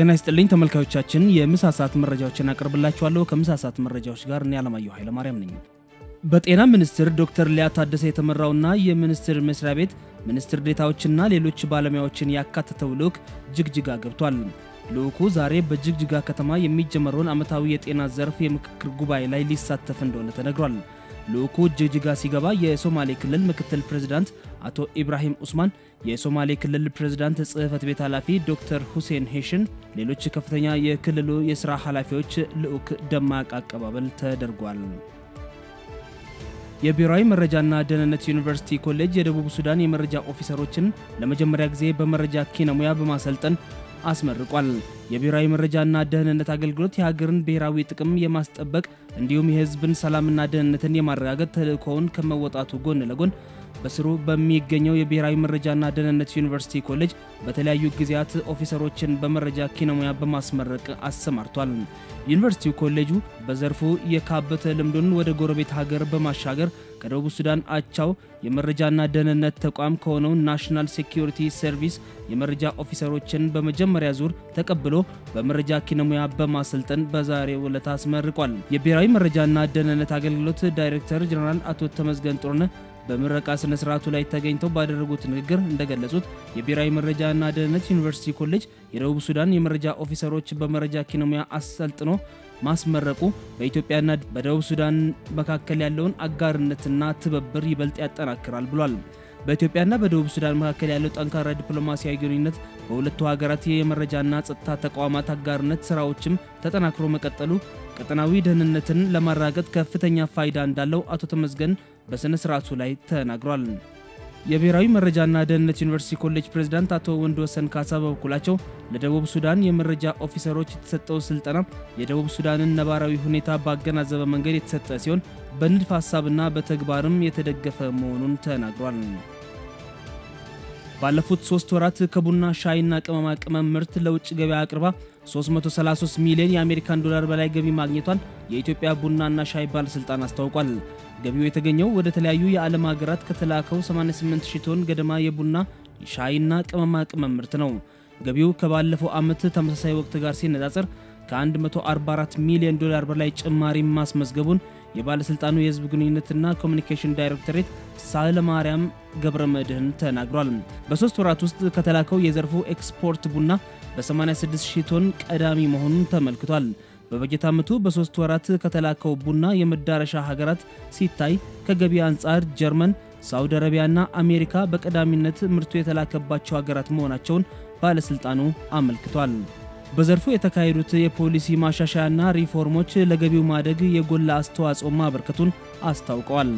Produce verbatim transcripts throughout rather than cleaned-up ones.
ጤና ይስጥልኝ ተመልካዮቻችን የምሳ ሰዓት መረጃዎችን አቀርብላችኋለሁ ከምሳ ሰዓት መረጃዎች ጋር እኔ አለማየሁ ኃይለ ማርያም ነኝ። በጤና ሚኒስትር ዶክተር ሊያ ታደሰ የተመራውና የሚኒስትር መስሪያ ቤት ሚኒስትር ዴታዎችና ሌሎች ባለሙያዎችን ያካተተው ልዑክ ጅግጅጋ ገብቷል። ልዑኩ ዛሬ በጅግጅጋ ከተማ የሚጀመረውን ዓመታዊ የጤና ዘርፍ የምክክር ጉባኤ ላይ ሊሳተፍ እንደሆነ ተነግሯል። ልዑኩ ጅግጅጋ ሲገባ የሶማሌ ክልል ምክትል ፕሬዝዳንት አቶ ኢብራሂም ኡስማን፣ የሶማሌ ክልል ፕሬዝዳንት ጽህፈት ቤት ኃላፊ ዶክተር ሁሴን ሄሽን፣ ሌሎች ከፍተኛ የክልሉ የሥራ ኃላፊዎች ልዑክ ደማቅ አቀባበል ተደርጓል። የብሔራዊ መረጃና ደህንነት ዩኒቨርሲቲ ኮሌጅ የደቡብ ሱዳን የመረጃ ኦፊሰሮችን ለመጀመሪያ ጊዜ በመረጃ ኪነሙያ በማሰልጠን አስመርቋል። የብሔራዊ መረጃና ደህንነት አገልግሎት የሀገርን ብሔራዊ ጥቅም የማስጠበቅ እንዲሁም የህዝብን ሰላምና ደህንነትን የማረጋገጥ ተልዕኮውን ከመወጣቱ ጎን ለጎን በስሩ በሚገኘው የብሔራዊ መረጃና ደህንነት ዩኒቨርሲቲ ኮሌጅ በተለያዩ ጊዜያት ኦፊሰሮችን በመረጃ ኪነሙያ በማስመረቅ አሰማርቷል። ዩኒቨርሲቲው ኮሌጁ በዘርፉ የካበተ ልምዱን ወደ ጎረቤት ሀገር በማሻገር ከደቡብ ሱዳን አቻው የመረጃና ደህንነት ተቋም ከሆነው ናሽናል ሴኩሪቲ ሰርቪስ የመረጃ ኦፊሰሮችን በመጀመሪያ ዙር ተቀብሎ በመረጃ ኪነሙያ በማሰልጠን በዛሬው ዕለት አስመርቋል። የብሔራዊ መረጃና ደህንነት አገልግሎት ዳይሬክተር ጀነራል አቶ ተመስገን ጥሩነህ በምረቃ ስነ ስርዓቱ ላይ ተገኝተው ባደረጉት ንግግር እንደገለጹት የብሔራዊ መረጃና ደህንነት ዩኒቨርሲቲ ኮሌጅ የደቡብ ሱዳን የመረጃ ኦፊሰሮች በመረጃ ኪነሙያ አሰልጥኖ ማስመረቁ በኢትዮጵያና በደቡብ ሱዳን መካከል ያለውን አጋርነትና ትብብር ይበልጥ ያጠናክራል ብሏል። በኢትዮጵያና በደቡብ ሱዳን መካከል ያለው ጠንካራ ዲፕሎማሲያዊ ግንኙነት በሁለቱ ሀገራት የመረጃና ጸጥታ ተቋማት አጋርነት ስራዎችም ተጠናክሮ መቀጠሉ ቀጠናዊ ደህንነትን ለማረጋገጥ ከፍተኛ ፋይዳ እንዳለው አቶ ተመስገን በስነ ስርዓቱ ላይ ተናግሯል። የብሔራዊ መረጃና ደህንነት ዩኒቨርሲቲ ኮሌጅ ፕሬዝዳንት አቶ ወንድወሰን ካሳ በበኩላቸው ለደቡብ ሱዳን የመረጃ ኦፊሰሮች የተሰጠው ስልጠና የደቡብ ሱዳንን ነባራዊ ሁኔታ ባገናዘበ መንገድ የተሰጠ ሲሆን በንድፈ ሐሳብና በተግባርም የተደገፈ መሆኑን ተናግሯል። ባለፉት ሶስት ወራት ከቡና ሻይና ቅመማ ቅመም ምርት ለውጭ ገበያ አቅርባ ሶስት መቶ ሰላሳ ሶስት ሚሊዮን የአሜሪካን ዶላር በላይ ገቢ ማግኘቷን የኢትዮጵያ ቡናና ሻይ ባለስልጣን አስታውቋል። ገቢው የተገኘው ወደ ተለያዩ የዓለም ሀገራት ከተላከው ሰማንያ ስምንት ሺህ ቶን ገደማ የቡና ሻይና ቅመማ ቅመም ምርት ነው። ገቢው ከባለፈው ዓመት ተመሳሳይ ወቅት ጋር ሲነጻጸር ከ144 ሚሊዮን ዶላር በላይ ጭማሪ ማስመዝገቡን የባለስልጣኑ የህዝብ ግንኙነትና ኮሙኒኬሽን ዳይሬክተሬት ሳለማርያም ገብረመድህን ተናግሯል። በሶስት ወራት ውስጥ ከተላከው የዘርፉ ኤክስፖርት ቡና በ86 ሺህ ቶን ቀዳሚ መሆኑን ተመልክቷል። በበጀት ዓመቱ በሶስት ወራት ከተላከው ቡና የመዳረሻ ሀገራት ሲታይ ከገቢ አንጻር ጀርመን፣ ሳውዲ አረቢያና አሜሪካ በቀዳሚነት ምርቱ የተላከባቸው ሀገራት መሆናቸውን ባለስልጣኑ አመልክቷል። በዘርፉ የተካሄዱት የፖሊሲ ማሻሻያና ሪፎርሞች ለገቢው ማደግ የጎላ አስተዋጽኦ ማበርከቱን አስታውቀዋል።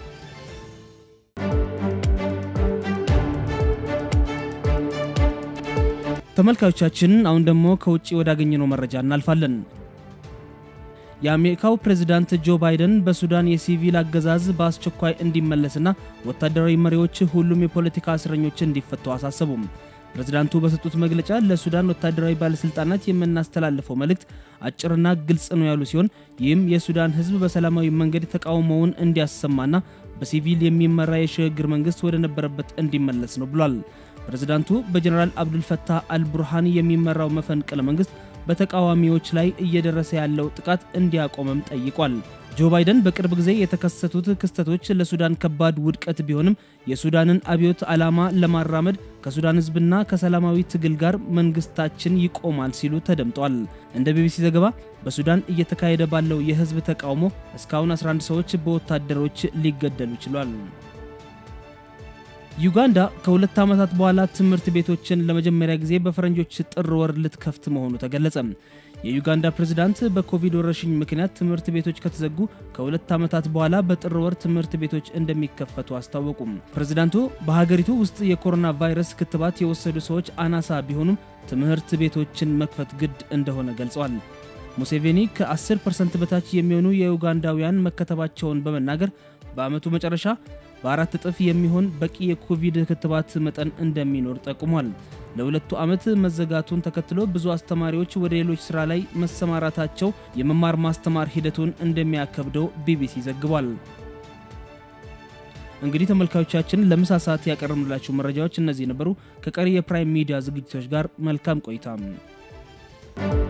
ተመልካቾቻችን አሁን ደግሞ ከውጪ ወዳገኘነው መረጃ እናልፋለን። የአሜሪካው ፕሬዝዳንት ጆ ባይደን በሱዳን የሲቪል አገዛዝ በአስቸኳይ እንዲመለስና ወታደራዊ መሪዎች ሁሉም የፖለቲካ እስረኞች እንዲፈቱ አሳሰቡ። ፕሬዝዳንቱ በሰጡት መግለጫ ለሱዳን ወታደራዊ ባለስልጣናት የምናስተላልፈው መልእክት አጭርና ግልጽ ነው ያሉ ሲሆን ይህም የሱዳን ህዝብ በሰላማዊ መንገድ ተቃውሞውን እንዲያሰማና በሲቪል የሚመራ የሽግግር መንግስት ወደ ነበረበት እንዲመለስ ነው ብሏል። ፕሬዝዳንቱ በጀነራል አብዱል ፈታህ አልቡርሃኒ የሚመራው መፈንቅለ መንግስት በተቃዋሚዎች ላይ እየደረሰ ያለው ጥቃት እንዲያቆምም ጠይቋል። ጆ ባይደን በቅርብ ጊዜ የተከሰቱት ክስተቶች ለሱዳን ከባድ ውድቀት ቢሆንም የሱዳንን አብዮት ዓላማ ለማራመድ ከሱዳን ህዝብና ከሰላማዊ ትግል ጋር መንግስታችን ይቆማል ሲሉ ተደምጧል። እንደ ቢቢሲ ዘገባ በሱዳን እየተካሄደ ባለው የህዝብ ተቃውሞ እስካሁን አስራ አንድ ሰዎች በወታደሮች ሊገደሉ ችሏል። ዩጋንዳ ከሁለት ዓመታት በኋላ ትምህርት ቤቶችን ለመጀመሪያ ጊዜ በፈረንጆች ጥር ወር ልትከፍት መሆኑ ተገለጸ። የዩጋንዳ ፕሬዝዳንት በኮቪድ ወረርሽኝ ምክንያት ትምህርት ቤቶች ከተዘጉ ከሁለት ዓመታት በኋላ በጥር ወር ትምህርት ቤቶች እንደሚከፈቱ አስታወቁ። ፕሬዝዳንቱ በሀገሪቱ ውስጥ የኮሮና ቫይረስ ክትባት የወሰዱ ሰዎች አናሳ ቢሆኑም ትምህርት ቤቶችን መክፈት ግድ እንደሆነ ገልጸዋል። ሙሴቬኒ ከ10 ፐርሰንት በታች የሚሆኑ የዩጋንዳውያን መከተባቸውን በመናገር በአመቱ መጨረሻ በአራት እጥፍ የሚሆን በቂ የኮቪድ ክትባት መጠን እንደሚኖር ጠቁሟል። ለሁለቱ ዓመት መዘጋቱን ተከትሎ ብዙ አስተማሪዎች ወደ ሌሎች ስራ ላይ መሰማራታቸው የመማር ማስተማር ሂደቱን እንደሚያከብደው ቢቢሲ ዘግቧል። እንግዲህ ተመልካቾቻችን ለምሳ ሰዓት ያቀርብንላችሁ መረጃዎች እነዚህ ነበሩ። ከቀሪ የፕራይም ሚዲያ ዝግጅቶች ጋር መልካም ቆይታ። ነው።